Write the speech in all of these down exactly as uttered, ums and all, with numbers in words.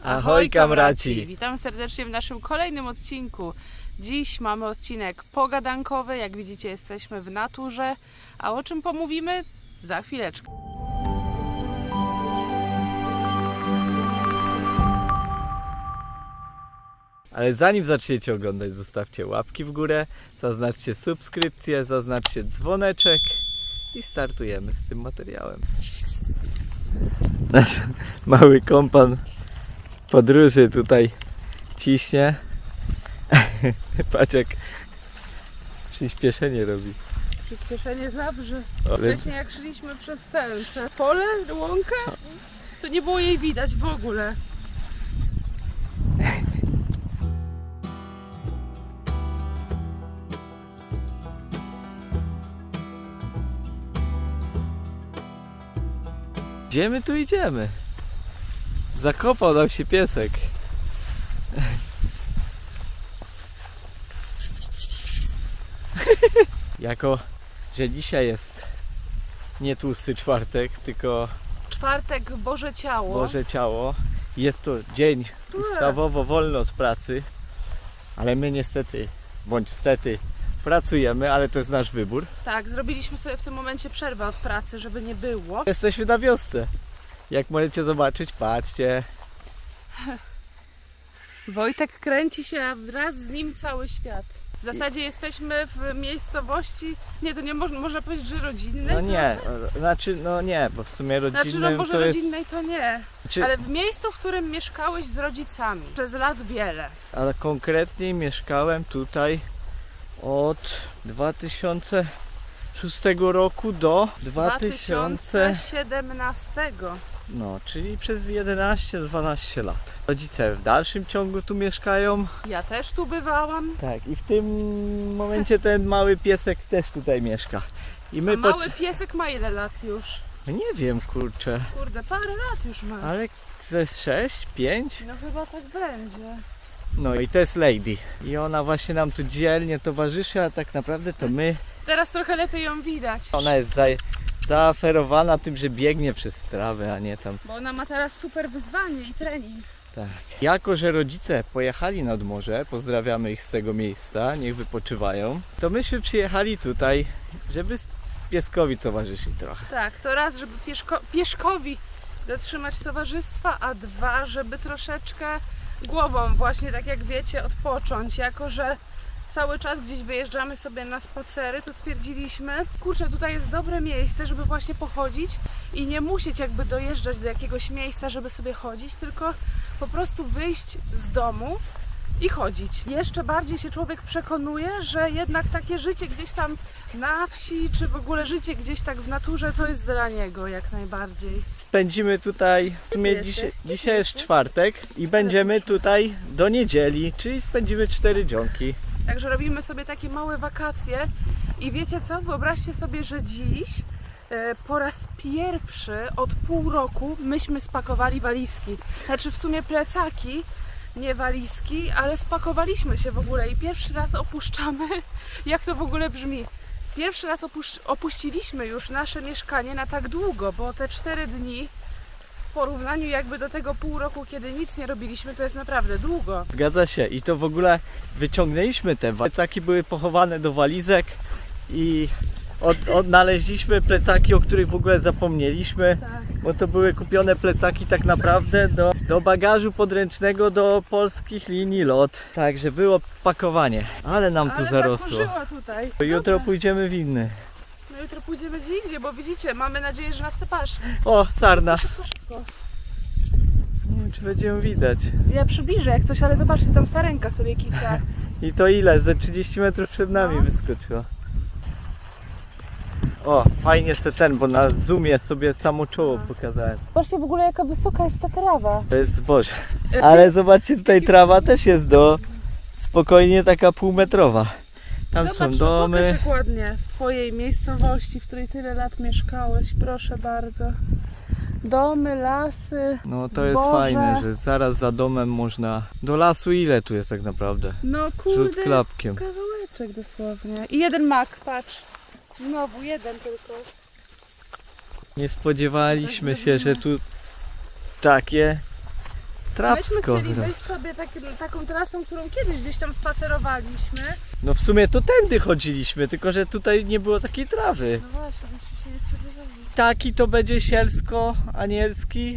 Ahoj kamraci! Witam serdecznie w naszym kolejnym odcinku. Dziś mamy odcinek pogadankowy, jak widzicie jesteśmy w naturze, a o czym pomówimy? Za chwileczkę. Ale zanim zaczniecie oglądać, zostawcie łapki w górę, zaznaczcie subskrypcję, zaznaczcie dzwoneczek i startujemy z tym materiałem. Nasz mały kompan podróży tutaj ciśnie. Patrz jak przyspieszenie robi. Przyspieszenie Zabrze. Ale... Wcześniej jak szliśmy przez ten pole, łąkę, to nie było jej widać w ogóle. Gdzie my tu idziemy? Zakopał nam się piesek. Jako, że dzisiaj jest nie tłusty czwartek, tylko Czwartek Boże Ciało. Boże Ciało. Jest to dzień ustawowo wolny od pracy, ale my niestety, bądź stety, pracujemy, ale to jest nasz wybór. Tak, zrobiliśmy sobie w tym momencie przerwę od pracy, żeby nie było. Jesteśmy na wiosce. Jak możecie zobaczyć, patrzcie. Wojtek kręci się, a wraz z nim cały świat. W zasadzie jesteśmy w miejscowości, nie, to nie można, można powiedzieć, że rodzinnej. No nie, znaczy, no nie, bo w sumie rodzinnym Znaczy, no może to jest... rodzinnej to nie, Czy... ale w miejscu, w którym mieszkałeś z rodzicami przez lat wiele. Ale konkretniej mieszkałem tutaj od dwa tysiące szóstego roku do dwa tysiące siedemnastego. No, czyli przez jedenaście dwanaście lat. Rodzice w dalszym ciągu tu mieszkają. Ja też tu bywałam. Tak, i w tym momencie ten mały piesek też tutaj mieszka. I my A mały poc... piesek ma ile lat już? Nie wiem, kurczę. Kurde, parę lat już ma. Ale ze sześć, pięć? No chyba tak będzie. No i to jest Lady. I ona właśnie nam tu dzielnie towarzyszy, a tak naprawdę to my. Teraz trochę lepiej ją widać. Ona jest za... zaaferowana tym, że biegnie przez trawę, a nie tam. Bo ona ma teraz super wyzwanie i trening. Tak. Jako, że rodzice pojechali nad morze, pozdrawiamy ich z tego miejsca, niech wypoczywają, to myśmy przyjechali tutaj, żeby pieskowi towarzyszyć trochę. Tak, to raz, żeby pieszko, pieszkowi dotrzymać towarzystwa, a dwa, żeby troszeczkę głową właśnie, tak jak wiecie, odpocząć. Jako, że cały czas gdzieś wyjeżdżamy sobie na spacery, to stwierdziliśmy, kurczę, tutaj jest dobre miejsce, żeby właśnie pochodzić i nie musieć jakby dojeżdżać do jakiegoś miejsca, żeby sobie chodzić, tylko po prostu wyjść z domu i chodzić. Jeszcze bardziej się człowiek przekonuje, że jednak takie życie gdzieś tam na wsi, czy w ogóle życie gdzieś tak w naturze, to jest dla niego jak najbardziej. Spędzimy tutaj, w sumie dzisiaj, dzisiaj jest czwartek i będziemy tutaj do niedzieli, czyli spędzimy cztery dzionki. Także robimy sobie takie małe wakacje i wiecie co? Wyobraźcie sobie, że dziś e, po raz pierwszy od pół roku myśmy spakowali walizki. Znaczy w sumie plecaki, nie walizki, ale spakowaliśmy się w ogóle i pierwszy raz opuszczamy, jak to w ogóle brzmi, pierwszy raz opuś opuściliśmy już nasze mieszkanie na tak długo, bo te cztery dni w porównaniu jakby do tego pół roku, kiedy nic nie robiliśmy, to jest naprawdę długo. Zgadza się i to w ogóle wyciągnęliśmy te plecaki, były pochowane do walizek i od, odnaleźliśmy plecaki, o których w ogóle zapomnieliśmy, Tak. bo to były kupione plecaki tak naprawdę do, do bagażu podręcznego do polskich linii LOT. Także było pakowanie, ale nam tu Ale zarosło. zakurzyła tutaj. To jutro Dobra. pójdziemy w inny. No jutro pójdziemy gdzie indziej, bo widzicie, mamy nadzieję, że nas te pasz. O, sarna. Szybko, szybko. Nie wiem, czy będziemy widać. Ja przybliżę jak coś, ale zobaczcie, tam sarenka sobie kica. I to ile? Ze trzydzieści metrów przed nami No. wyskoczyła. O, fajnie se ten, bo na zoomie sobie samo czoło pokazałem. Zobaczcie w ogóle jaka wysoka jest ta trawa. To jest zboże. Ale zobaczcie, tutaj trawa też jest do spokojnie taka półmetrowa. Tam Zobacz, są no domy. pokaż jak ładnie w twojej miejscowości, w której tyle lat mieszkałeś, proszę bardzo. Domy, lasy, No to zboże. jest fajne, że zaraz za domem można... Do lasu ile tu jest tak naprawdę? No Rzut kurde, klapkiem. kawałeczek dosłownie. I jeden mak, patrz. Znowu jeden tylko. Nie spodziewaliśmy się, że tu takie Trawsko. Myśmy chcieli wyrosło. wyjść sobie tak, taką trasą, którą kiedyś gdzieś tam spacerowaliśmy. No w sumie to tędy chodziliśmy, tylko że tutaj nie było takiej trawy. No właśnie, muszę się jeszcze wyrobić. Taki to będzie sielsko-anielski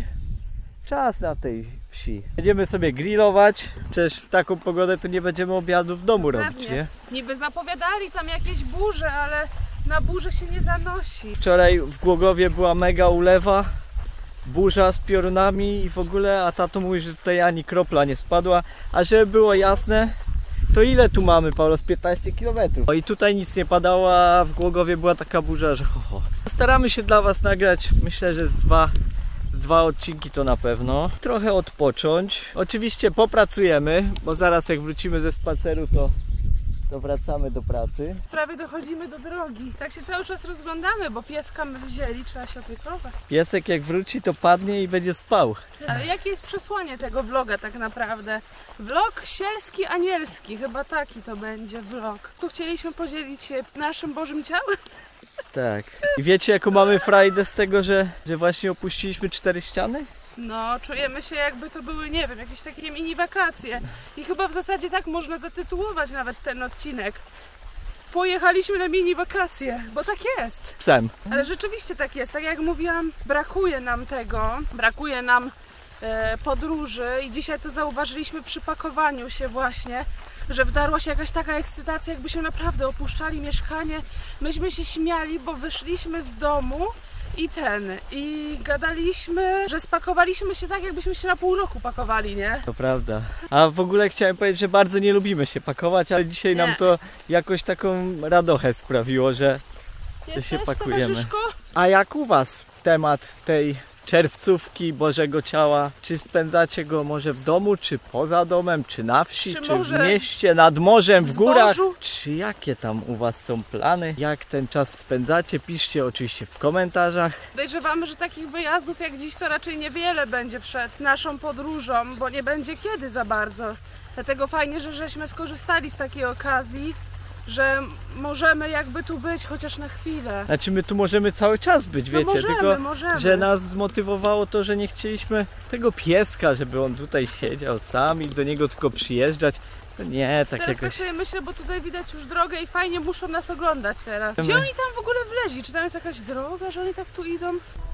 czas na tej wsi. Będziemy sobie grillować, przecież w taką pogodę to nie będziemy obiadu w domu robić, Pewnie. nie? Niby zapowiadali tam jakieś burze, ale na burzę się nie zanosi. Wczoraj w Głogowie była mega ulewa, burza z piorunami i w ogóle, a tato mówi, że tutaj ani kropla nie spadła, a żeby było jasne, to ile tu mamy, Paulo? Z piętnaście kilometrów. O i tutaj nic nie padało, a w Głogowie była taka burza, że ho, ho. Staramy się dla Was nagrać, myślę, że z dwa, z dwa odcinki to na pewno. Trochę odpocząć. Oczywiście popracujemy, bo zaraz jak wrócimy ze spaceru, to, to wracamy do pracy. Prawie dochodzimy do drogi. Tak się cały czas rozglądamy, bo pieska my wzięli, trzeba się opiekować. Piesek jak wróci, to padnie i będzie spał. Ale jakie jest przesłanie tego vloga tak naprawdę? Vlog sielski anielski, chyba taki to będzie vlog. Tu chcieliśmy podzielić się naszym Bożym ciałem. Tak. I wiecie jaką mamy frajdę z tego, że, że właśnie opuściliśmy cztery ściany? No, czujemy się jakby to były, nie wiem, jakieś takie mini wakacje. I chyba w zasadzie tak można zatytułować nawet ten odcinek. Pojechaliśmy na mini wakacje, bo tak jest. Z psem. Ale rzeczywiście tak jest, tak jak mówiłam, brakuje nam tego, brakuje nam e, podróży i dzisiaj to zauważyliśmy przy pakowaniu się właśnie, że wdarła się jakaś taka ekscytacja, jakbyśmy naprawdę opuszczali mieszkanie. Myśmy się śmiali, bo wyszliśmy z domu i ten, i gadaliśmy, że spakowaliśmy się tak, jakbyśmy się na pół roku pakowali, nie? To prawda. A w ogóle chciałem powiedzieć, że bardzo nie lubimy się pakować, ale dzisiaj Nie. nam to jakoś taką radochę sprawiło, że Jesteś, się pakujemy. towarzyszko? A jak u Was temat tej czerwcówki Bożego Ciała? Czy spędzacie go może w domu, czy poza domem, czy na wsi, Czy czy, może w mieście, nad morzem, w w górach? zbożu? Czy jakie tam u Was są plany? Jak ten czas spędzacie? Piszcie oczywiście w komentarzach. Podejrzewamy, że takich wyjazdów jak dziś to raczej niewiele będzie przed naszą podróżą, bo nie będzie kiedy za bardzo. Dlatego fajnie, że żeśmy skorzystali z takiej okazji, że możemy jakby tu być chociaż na chwilę. Znaczy my tu możemy cały czas być, No wiecie, możemy, tylko możemy. że nas zmotywowało to, że nie chcieliśmy tego pieska, żeby on tutaj siedział sam i do niego tylko przyjeżdżać. To nie, tak Teraz tak jakoś... sobie myślę, bo tutaj widać już drogę i fajnie muszą nas oglądać teraz. Gdzie My- oni tam w ogóle wleźli? Czy tam jest jakaś droga, że oni tak tu idą?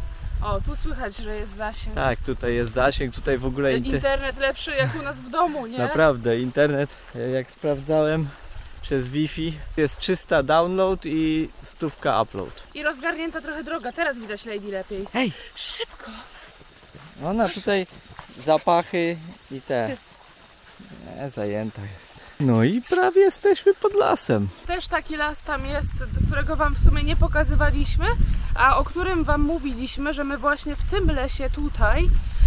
O, tu słychać, że jest zasięg. Tak, tutaj jest zasięg, tutaj w ogóle inter... Internet lepszy jak u nas w domu, nie? naprawdę internet, jak sprawdzałem przez Wi-Fi, jest trzysta download i stówka upload. I rozgarnięta trochę droga. Teraz widać Lady lepiej. Hej! Szybko! Ona tutaj zapachy i te... Nie, zajęta jest. No i prawie jesteśmy pod lasem. Też taki las tam jest, do którego Wam w sumie nie pokazywaliśmy, a o którym Wam mówiliśmy, że my właśnie w tym lesie tutaj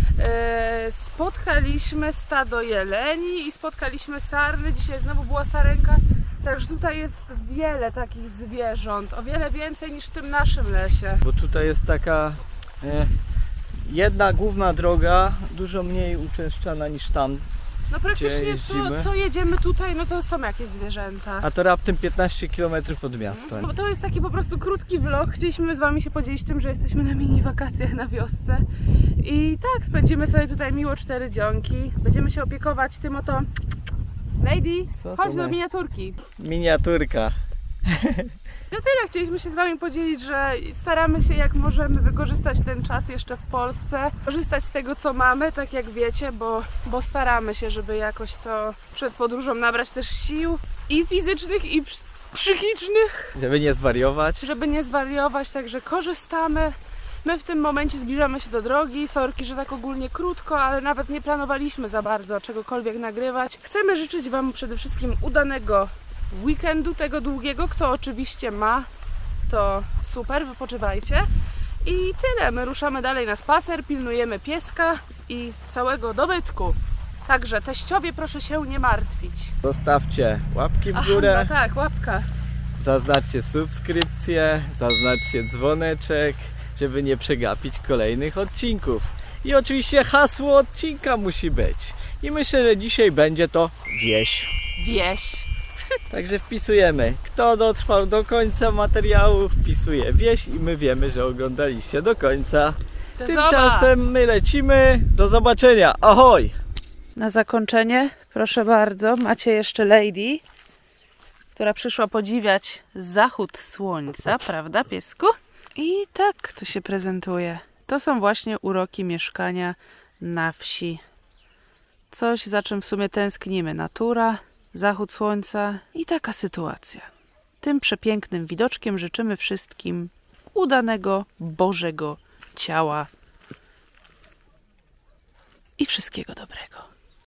e, spotkaliśmy stado jeleni i spotkaliśmy sarny. Dzisiaj znowu była sarenka, także tutaj jest wiele takich zwierząt, o wiele więcej niż w tym naszym lesie. Bo tutaj jest taka e, jedna główna droga, dużo mniej uczęszczana niż tam, No praktycznie co, jeździmy? co jedziemy tutaj, no to są jakieś zwierzęta. a to raptem piętnaście kilometrów od miasta. Bo to jest taki po prostu krótki vlog. Chcieliśmy z Wami się podzielić tym, że jesteśmy na mini wakacjach na wiosce. I tak, spędzimy sobie tutaj miło cztery dzionki. Będziemy się opiekować tym oto... Lady, Co to chodź do ma? miniaturki. Miniaturka. No tyle, chcieliśmy się z Wami podzielić, że staramy się jak możemy wykorzystać ten czas jeszcze w Polsce. Korzystać z tego, co mamy, tak jak wiecie, bo, bo staramy się, żeby jakoś to przed podróżą nabrać też sił i fizycznych, i ps- psychicznych. Żeby nie zwariować. Żeby nie zwariować, także korzystamy. My w tym momencie zbliżamy się do drogi. Sorki, że tak ogólnie krótko, ale nawet nie planowaliśmy za bardzo czegokolwiek nagrywać. Chcemy życzyć Wam przede wszystkim udanego weekendu, tego długiego. Kto oczywiście ma, to super, wypoczywajcie. I tyle, my ruszamy dalej na spacer, pilnujemy pieska i całego dobytku. Także teściowie, proszę się nie martwić. Zostawcie łapki w Aha, górę, no tak, łapka. zaznaczcie subskrypcję, zaznaczcie dzwoneczek, żeby nie przegapić kolejnych odcinków. I oczywiście hasło odcinka musi być. I myślę, że dzisiaj będzie to wieś. Wieś. Także wpisujemy. Kto dotrwał do końca materiału, wpisuje wieś i my wiemy, że oglądaliście do końca. Do Tymczasem my lecimy. Do zobaczenia. Ahoj! Na zakończenie, proszę bardzo, macie jeszcze Lady, która przyszła podziwiać zachód słońca, prawda, piesku? I tak to się prezentuje. To są właśnie uroki mieszkania na wsi. Coś, za czym w sumie tęsknimy. Natura, zachód słońca i taka sytuacja. Tym przepięknym widoczkiem życzymy wszystkim udanego Bożego ciała i wszystkiego dobrego.